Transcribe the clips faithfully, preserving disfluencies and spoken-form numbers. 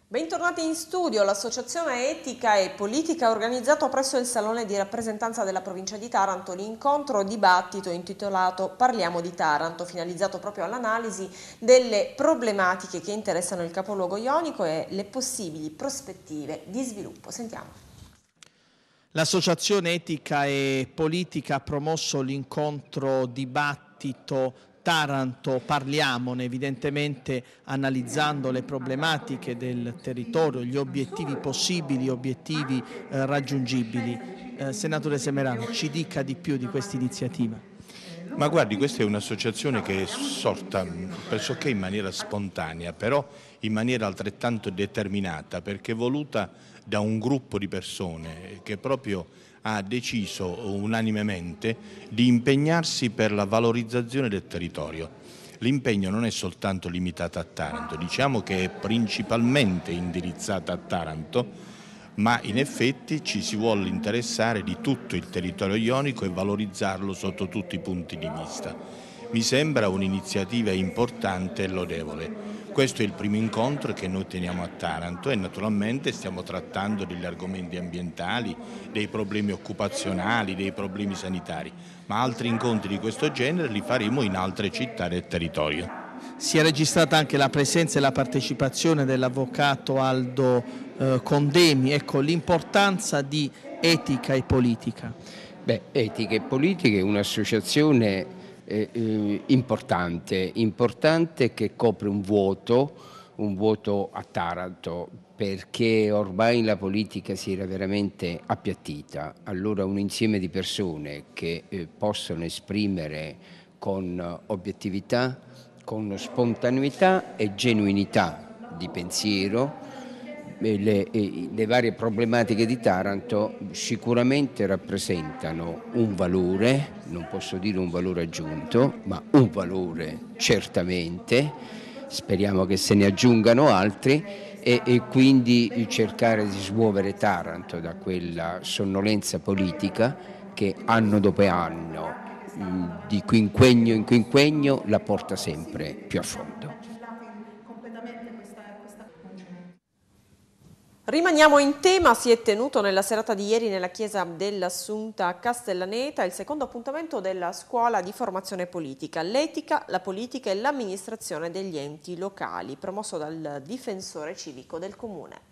Bentornati in studio. L'Associazione Etica e Politica ha organizzato presso il Salone di rappresentanza della provincia di Taranto l'incontro dibattito intitolato Parliamo di Taranto, finalizzato proprio all'analisi delle problematiche che interessano il capoluogo ionico e le possibili prospettive di sviluppo. Sentiamo. L'Associazione Etica e Politica ha promosso l'incontro dibattito Taranto Parliamone, evidentemente analizzando le problematiche del territorio, gli obiettivi possibili, obiettivi eh, raggiungibili. Eh, Senatore Semerano, ci dica di più di questa iniziativa. Ma guardi, questa è un'associazione che è sorta pressoché in maniera spontanea, però in maniera altrettanto determinata, perché è voluta da un gruppo di persone che proprio ha deciso unanimemente di impegnarsi per la valorizzazione del territorio. L'impegno non è soltanto limitato a Taranto, diciamo che è principalmente indirizzata a Taranto, ma in effetti ci si vuole interessare di tutto il territorio ionico e valorizzarlo sotto tutti i punti di vista. Mi sembra un'iniziativa importante e lodevole. Questo è il primo incontro che noi teniamo a Taranto e naturalmente stiamo trattando degli argomenti ambientali, dei problemi occupazionali, dei problemi sanitari, ma altri incontri di questo genere li faremo in altre città del territorio. Si è registrata anche la presenza e la partecipazione dell'avvocato Aldo eh, Condemi. Ecco, l'importanza di Etica e Politica. Beh, Etica e Politica è un'associazione eh, eh, importante, importante che copre un vuoto, un vuoto a Taranto, perché ormai la politica si era veramente appiattita. Allora un insieme di persone che eh, possono esprimere con obiettività, con spontaneità e genuinità di pensiero le, le varie problematiche di Taranto sicuramente rappresentano un valore, non posso dire un valore aggiunto, ma un valore certamente, speriamo che se ne aggiungano altri e, e quindi cercare di smuovere Taranto da quella sonnolenza politica che anno dopo anno, di quinquennio in quinquennio, la porta sempre più a fondo. Rimaniamo in tema. Si è tenuto nella serata di ieri nella chiesa dell'Assunta a Castellaneta il secondo appuntamento della scuola di formazione politica, l'etica, la politica e l'amministrazione degli enti locali, promosso dal difensore civico del comune.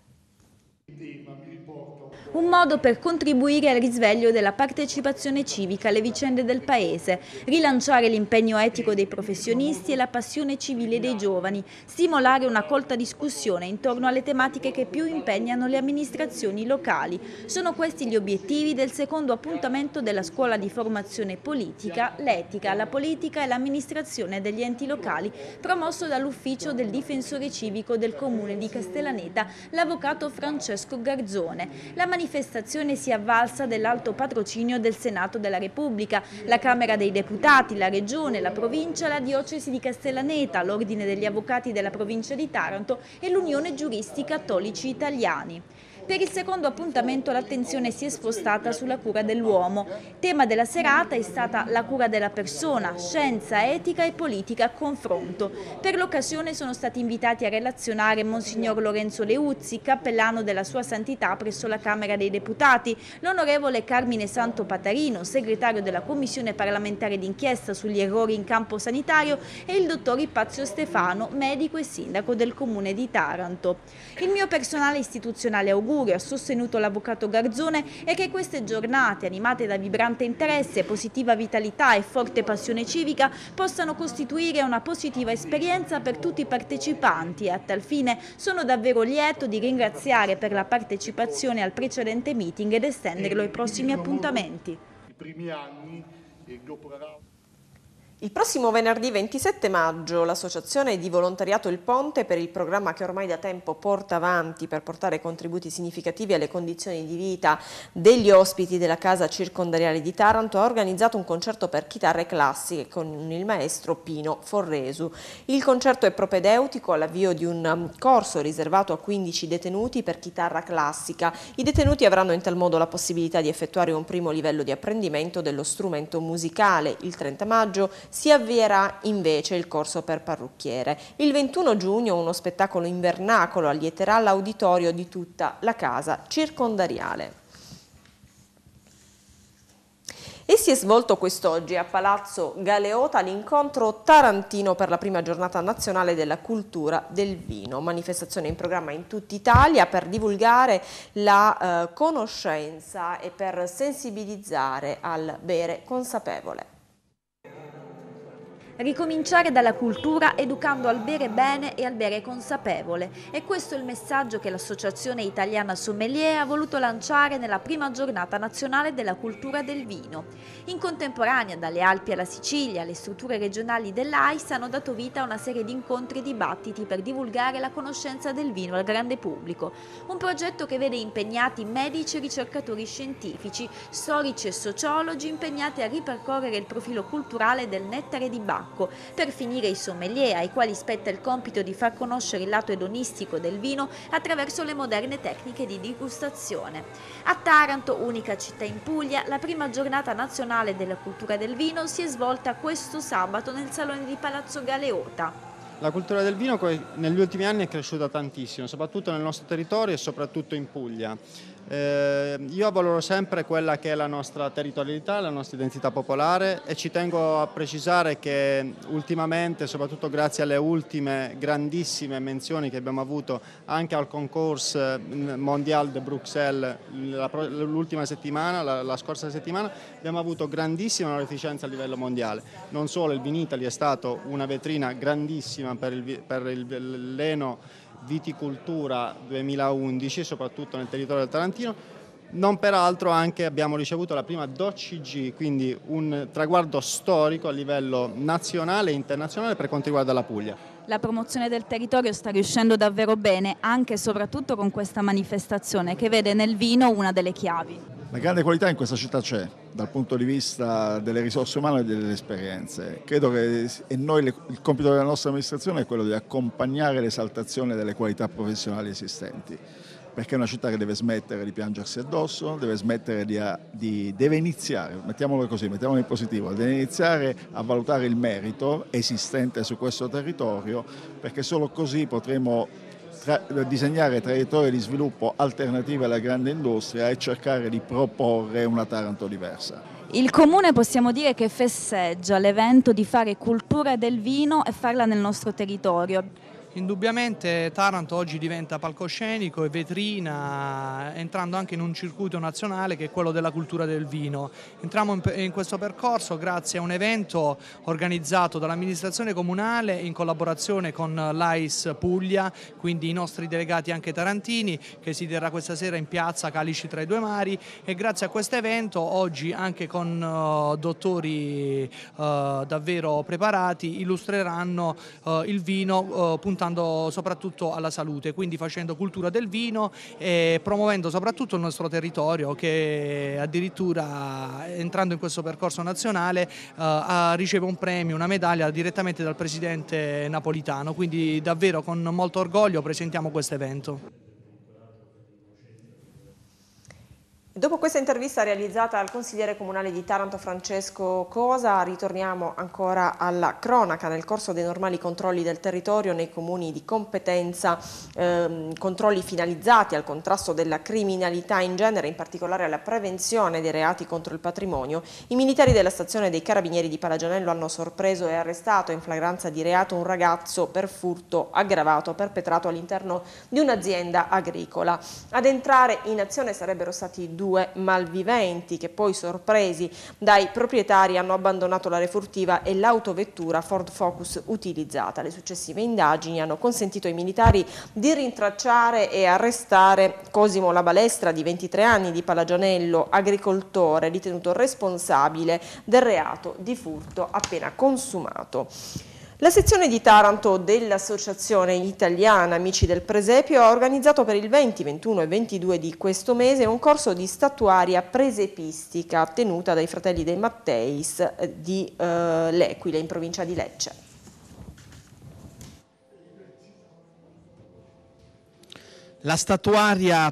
Un modo per contribuire al risveglio della partecipazione civica alle vicende del Paese, rilanciare l'impegno etico dei professionisti e la passione civile dei giovani, stimolare una colta discussione intorno alle tematiche che più impegnano le amministrazioni locali. Sono questi gli obiettivi del secondo appuntamento della scuola di formazione politica, l'etica, la politica e l'amministrazione degli enti locali, promosso dall'ufficio del difensore civico del comune di Castellaneta, l'avvocato Francesco Garzone. La manifestazione si è avvalsa dell'alto patrocinio del Senato della Repubblica, la Camera dei Deputati, la Regione, la Provincia, la Diocesi di Castellaneta, l'Ordine degli Avvocati della Provincia di Taranto e l'Unione Giuristi Cattolici Italiani. Per il secondo appuntamento l'attenzione si è spostata sulla cura dell'uomo. Tema della serata è stata la cura della persona, scienza, etica e politica a confronto. Per l'occasione sono stati invitati a relazionare Monsignor Lorenzo Leuzzi, cappellano della Sua Santità presso la Camera dei Deputati, l'onorevole Carmine Santo Patarino, segretario della Commissione parlamentare d'inchiesta sugli errori in campo sanitario, e il dottor Ipazio Stefano, medico e sindaco del comune di Taranto. Il mio personale istituzionale augurio, ha sostenuto l'avvocato Garzone, è che queste giornate, animate da vibrante interesse, positiva vitalità e forte passione civica, possano costituire una positiva esperienza per tutti i partecipanti e a tal fine sono davvero lieto di ringraziare per la partecipazione al precedente meeting ed estenderlo ai prossimi appuntamenti. I primi anni e dopo la... Il prossimo venerdì ventisette maggio l'associazione di volontariato Il Ponte, per il programma che ormai da tempo porta avanti per portare contributi significativi alle condizioni di vita degli ospiti della casa circondariale di Taranto, ha organizzato un concerto per chitarre classiche con il maestro Pino Forresu. Il concerto è propedeutico all'avvio di un corso riservato a quindici detenuti per chitarra classica. I detenuti avranno in tal modo la possibilità di effettuare un primo livello di apprendimento dello strumento musicale. Il trenta maggio si avvierà invece il corso per parrucchiere. Il ventuno giugno uno spettacolo invernacolo allieterà l'auditorio di tutta la casa circondariale. E si è svolto quest'oggi a Palazzo Galeota l'incontro tarantino per la prima giornata nazionale della cultura del vino, manifestazione in programma in tutta Italia per divulgare la eh, conoscenza e per sensibilizzare al bere consapevole. Ricominciare dalla cultura educando al bere bene e al bere consapevole. E questo è il messaggio che l'Associazione Italiana Sommelier ha voluto lanciare nella prima giornata nazionale della cultura del vino. In contemporanea, dalle Alpi alla Sicilia, le strutture regionali dell'A I S hanno dato vita a una serie di incontri e dibattiti per divulgare la conoscenza del vino al grande pubblico. Un progetto che vede impegnati medici e ricercatori scientifici, storici e sociologi impegnati a ripercorrere il profilo culturale del nettare di Bacco. Per finire i sommelier, ai quali spetta il compito di far conoscere il lato edonistico del vino attraverso le moderne tecniche di degustazione. A Taranto, unica città in Puglia, la prima giornata nazionale della cultura del vino si è svolta questo sabato nel Salone di Palazzo Galeota. La cultura del vino negli ultimi anni è cresciuta tantissimo, soprattutto nel nostro territorio e soprattutto in Puglia. Eh, io avvaloro sempre quella che è la nostra territorialità, la nostra identità popolare e ci tengo a precisare che ultimamente, soprattutto grazie alle ultime grandissime menzioni che abbiamo avuto anche al concorso Mondial de Bruxelles l'ultima settimana, la, la scorsa settimana, abbiamo avuto grandissima onorificenza a livello mondiale. Non solo il Vinitaly è stato una vetrina grandissima per il, per il l'Eno Viticultura duemilaundici, soprattutto nel territorio del Tarantino, non peraltro anche abbiamo ricevuto la prima D O C G, quindi un traguardo storico a livello nazionale e internazionale per quanto riguarda la Puglia. La promozione del territorio sta riuscendo davvero bene, anche e soprattutto con questa manifestazione che vede nel vino una delle chiavi. La grande qualità in questa città c'è, dal punto di vista delle risorse umane e delle esperienze. Credo che e noi, il compito della nostra amministrazione è quello di accompagnare l'esaltazione delle qualità professionali esistenti, perché è una città che deve smettere di piangersi addosso, deve smettere di, di deve iniziare, mettiamolo così, mettiamolo in positivo, deve iniziare a valutare il merito esistente su questo territorio, perché solo così potremo Tra, disegnare traiettorie di sviluppo alternative alla grande industria e cercare di proporre una Taranto diversa. Il Comune possiamo dire che festeggia l'evento di fare cultura del vino e farla nel nostro territorio. Indubbiamente Taranto oggi diventa palcoscenico e vetrina, entrando anche in un circuito nazionale che è quello della cultura del vino. Entriamo in questo percorso grazie a un evento organizzato dall'amministrazione comunale in collaborazione con l'A I S Puglia, quindi i nostri delegati anche tarantini, che si terrà questa sera in piazza Calici tra i due mari, e grazie a questo evento oggi anche con uh, dottori uh, davvero preparati illustreranno uh, il vino uh, puntando soprattutto alla salute, quindi facendo cultura del vino e promuovendo soprattutto il nostro territorio, che addirittura entrando in questo percorso nazionale uh, riceve un premio, una medaglia direttamente dal presidente Napolitano, quindi davvero con molto orgoglio presentiamo questo evento. Dopo questa intervista realizzata al consigliere comunale di Taranto Francesco Cosa, ritorniamo ancora alla cronaca. Nel corso dei normali controlli del territorio nei comuni di competenza, ehm, controlli finalizzati al contrasto della criminalità in genere, in particolare alla prevenzione dei reati contro il patrimonio, i militari della stazione dei Carabinieri di Palagianello hanno sorpreso e arrestato in flagranza di reato un ragazzo per furto aggravato perpetrato all'interno di un'azienda agricola. Ad entrare in azione sarebbero stati due due malviventi che poi, sorpresi dai proprietari, hanno abbandonato l'area furtiva e l'autovettura Ford Focus utilizzata. Le successive indagini hanno consentito ai militari di rintracciare e arrestare Cosimo La Balestra, di ventitré anni, di Palagianello, agricoltore, ritenuto responsabile del reato di furto appena consumato. La sezione di Taranto dell'Associazione Italiana Amici del Presepio ha organizzato per il venti, ventuno e ventidue di questo mese un corso di statuaria presepistica tenuta dai fratelli De Matteis di eh, L'Equile, in provincia di Lecce. La statuaria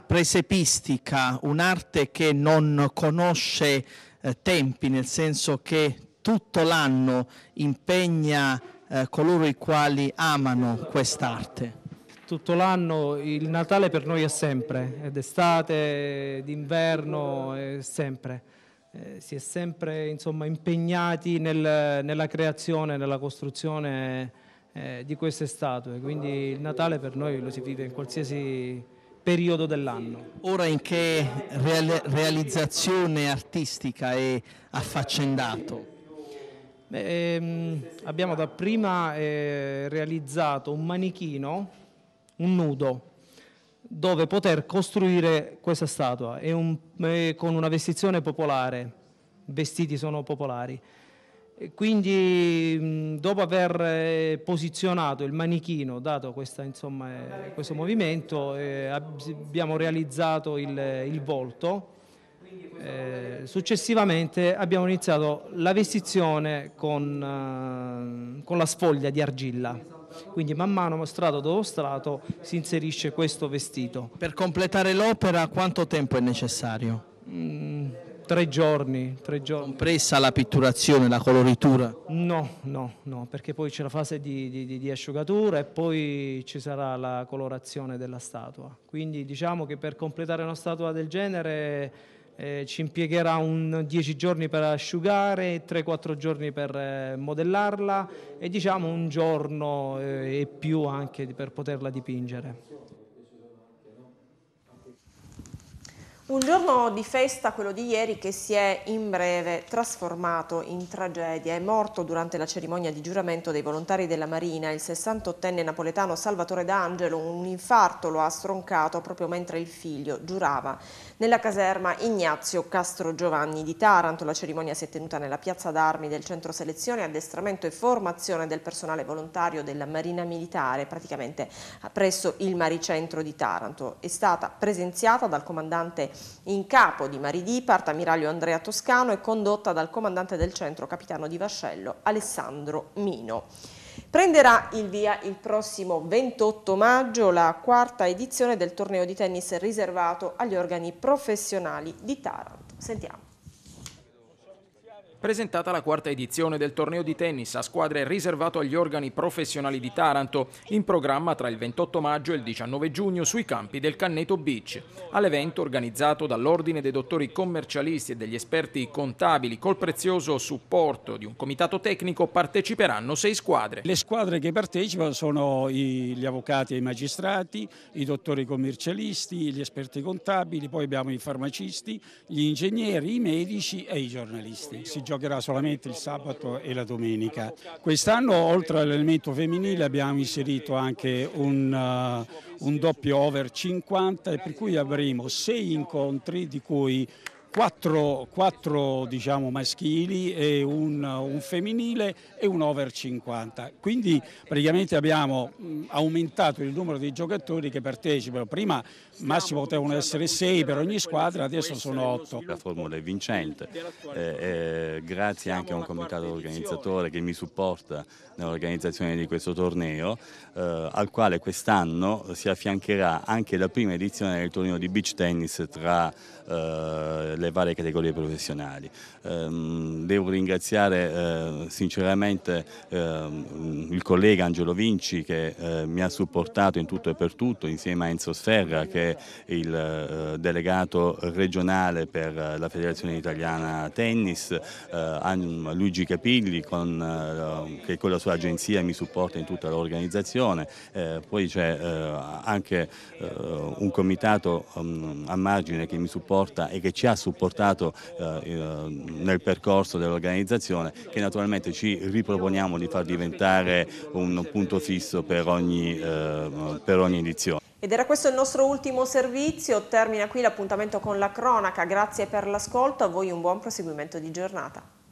presepistica, un'arte che non conosce eh, tempi, nel senso che tutto l'anno impegna eh, coloro i quali amano quest'arte? Tutto l'anno il Natale per noi è sempre, è d'estate, d'inverno, è sempre. Eh, si è sempre insomma, impegnati nel, nella creazione, nella costruzione eh, di queste statue, quindi il Natale per noi lo si vive in qualsiasi periodo dell'anno. Ora in che real- realizzazione artistica è affaccendato? Beh, ehm, abbiamo dapprima eh, realizzato un manichino, un nudo, dove poter costruire questa statua è un, è con una vestizione popolare, i vestiti sono popolari. E quindi mh, dopo aver eh, posizionato il manichino, dato questa, insomma, eh, questo movimento, eh, abbiamo realizzato il, il volto. Eh, successivamente abbiamo iniziato la vestizione con, uh, con la sfoglia di argilla. Quindi man mano strato dopo strato si inserisce questo vestito. Per completare l'opera quanto tempo è necessario? Mm, tre giorni, tre giorni. Compresa la pitturazione, la coloritura? No, no, no, perché poi c'è la fase di, di, di asciugatura e poi ci sarà la colorazione della statua. Quindi diciamo che per completare una statua del genere Eh, ci impiegherà un dieci giorni per asciugare, tre quattro giorni per eh, modellarla e diciamo un giorno eh, e più anche per poterla dipingere. Un giorno di festa, quello di ieri, che si è in breve trasformato in tragedia. È morto durante la cerimonia di giuramento dei volontari della Marina il sessantottenne napoletano Salvatore D'Angelo. Un infarto lo ha stroncato proprio mentre il figlio giurava nella caserma Ignazio Castrogiovanni di Taranto. La cerimonia si è tenuta nella piazza d'armi del centro selezione, addestramento e formazione del personale volontario della Marina Militare, praticamente presso il Maricentro di Taranto. È stata presenziata dal comandante in capo di Maridipart, ammiraglio Andrea Toscano, e condotta dal comandante del centro, capitano di vascello Alessandro Mino. Prenderà il via il prossimo ventotto maggio la quarta edizione del torneo di tennis riservato agli organi professionali di Taranto. Sentiamo. Presentata la quarta edizione del torneo di tennis a squadre riservato agli organi professionali di Taranto, in programma tra il ventotto maggio e il diciannove giugno sui campi del Canneto Beach. All'evento, organizzato dall'Ordine dei dottori commercialisti e degli esperti contabili col prezioso supporto di un comitato tecnico, parteciperanno sei squadre. Le squadre che partecipano sono i, gli avvocati e i magistrati, i dottori commercialisti, gli esperti contabili, poi abbiamo i farmacisti, gli ingegneri, i medici e i giornalisti. Si giocherà solamente il sabato e la domenica. Quest'anno, oltre all'elemento femminile, abbiamo inserito anche un, uh, un doppio over cinquanta, e per cui avremo sei incontri, di cui quattro, quattro diciamo, maschili e un, un femminile e un over cinquanta. Quindi praticamente abbiamo aumentato il numero di giocatori che partecipano. Prima massimo potevano essere sei per ogni squadra, adesso sono otto. La formula è vincente, eh, eh, grazie anche a un comitato organizzatore che mi supporta nell'organizzazione di questo torneo, eh, al quale quest'anno si affiancherà anche la prima edizione del torneo di beach tennis tra eh, le varie categorie professionali. Eh, devo ringraziare eh, sinceramente eh, il collega Angelo Vinci, che eh, mi ha supportato in tutto e per tutto, insieme a Enzo Sferra, che è il eh, delegato regionale per la Federazione Italiana Tennis, eh, Luigi Capilli, con, eh, che con la sua agenzia mi supporta in tutta l'organizzazione, eh, poi c'è eh, anche eh, un comitato um, a margine che mi supporta e che ci ha supportato eh, nel percorso dell'organizzazione, che naturalmente ci riproponiamo di far diventare un punto fisso per ogni, eh, per ogni edizione. Ed era questo il nostro ultimo servizio. Termina qui l'appuntamento con la cronaca. Grazie per l'ascolto, a voi un buon proseguimento di giornata.